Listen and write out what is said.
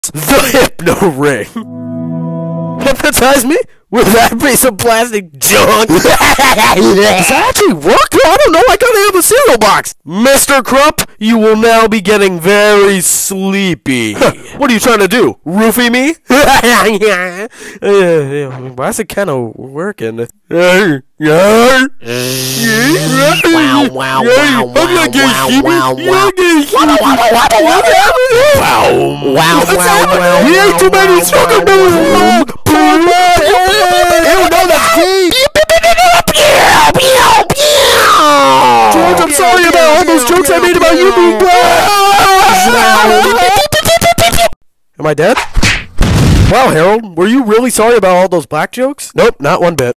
The Hypno Ring. Hypnotize me with that piece of plastic junk. Does that actually work? I don't know. I gotta have a cereal box. Mr. Crump, you will now be getting very sleepy. What are you trying to do? Roofie me? Why's it kind of working? Wow, wow, wow, wow, wow. He ate too many sugar boom. Ew, no, that's deep. George, I'm sorry about all those jokes I made about you being black. Am I dead? Wow, Harold, were you really sorry about all those black jokes? Nope, not one bit.